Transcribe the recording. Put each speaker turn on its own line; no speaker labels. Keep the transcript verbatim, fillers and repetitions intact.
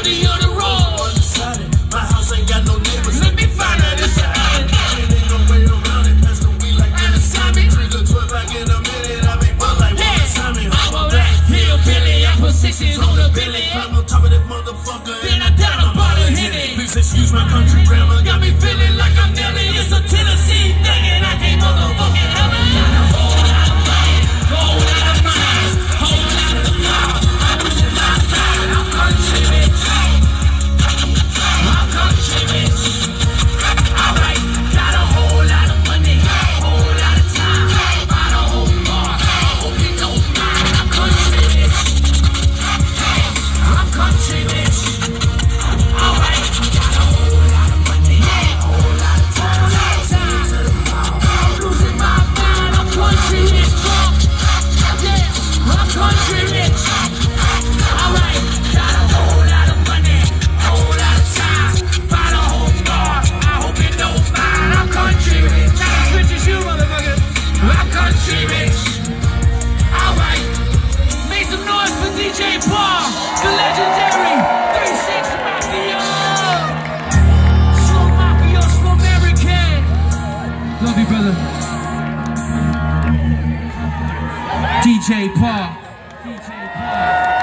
heavy on the road. My house ain't got no neighbors. Let me find out it's an island. Ain't no way around it. Pass the weed like an assignment. Drink a twelve pack in a minute. I make one like one assignment. I'm a black hillbilly. I put sixes on the billy. Climb on top of that motherfucker. Then I down a bottle hit it. Please excuse my country grammar. Got me feeling like I'm Nelly. It's a Tennessee thing and I can't motherfucking help it. Got a whole lot of money. Whole lot of money. Whole lot of love. I'm losing my mind. I'm country rich. I'm country rich. Alright, got a whole lot of money. Whole lot of time. About a whole bar. I hope you don't mind. I'm country rich. I'm country rich. Alright, got a whole lot of money. Whole lot of time. I'm losing my mind. I'm country rich. Yeah, I'm country rich. Alright, got a whole lot of money. Whole lot of time. Find a whole bar. I hope you don't mind. I'm country rich. Not as rich as you, motherfucker. I'm country rich. Alright. Make some noise for D J Paul, the legendary three six Mafia. Slow Mafia, slow American. Love you, brother. D J Paul. D J Paul.